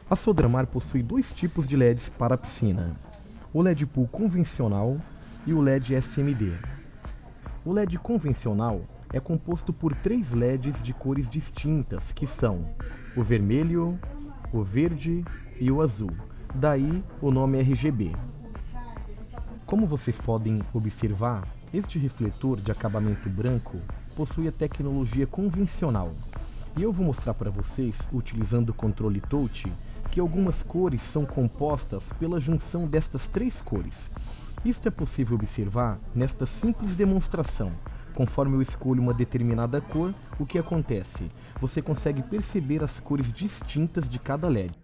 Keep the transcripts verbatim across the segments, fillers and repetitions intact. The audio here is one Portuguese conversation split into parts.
A Sodramar possui dois tipos de L E Ds para a piscina, o L E D Pool convencional e o L E D S M D. O L E D convencional é composto por três L E Ds de cores distintas, que são o vermelho, o verde e o azul, daí o nome R G B. Como vocês podem observar, este refletor de acabamento branco possui a tecnologia convencional, e eu vou mostrar para vocês, utilizando o controle touch, que algumas cores são compostas pela junção destas três cores. Isto é possível observar nesta simples demonstração. Conforme eu escolho uma determinada cor, o que acontece? Você consegue perceber as cores distintas de cada L E D.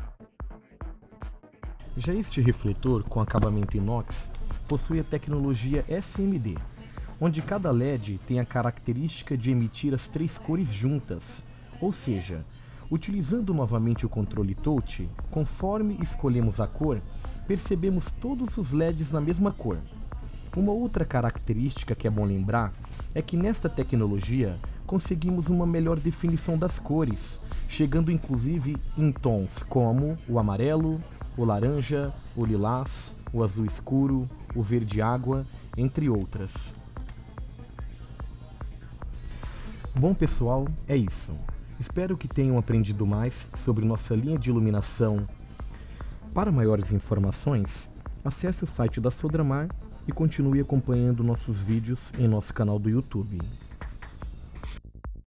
Já este refletor com acabamento inox possui a tecnologia S M D, onde cada L E D tem a característica de emitir as três cores juntas, ou seja, utilizando novamente o controle touch, conforme escolhemos a cor, percebemos todos os L E Ds na mesma cor. Uma outra característica que é bom lembrar é que nesta tecnologia conseguimos uma melhor definição das cores, chegando inclusive em tons como o amarelo, o laranja, o lilás, o azul escuro, o verde água, entre outras. Bom pessoal, é isso. Espero que tenham aprendido mais sobre nossa linha de iluminação. Para maiores informações, acesse o site da Sodramar e continue acompanhando nossos vídeos em nosso canal do YouTube.